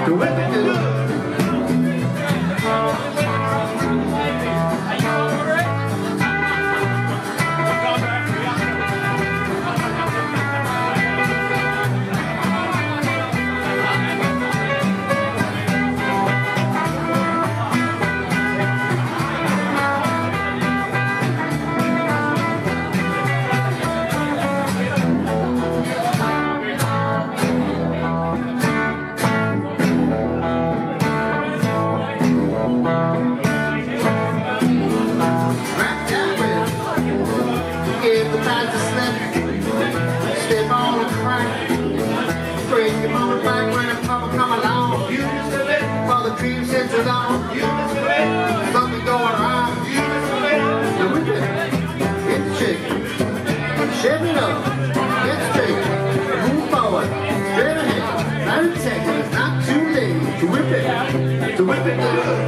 to whip it good. Give the time to slip, step on the crack, bring your mama back when the papa come along, while the dream sits along, something going wrong, now whip it, get the chicken, shake it up, get straight, move forward, straight ahead, 90 seconds, not too late, to whip it good.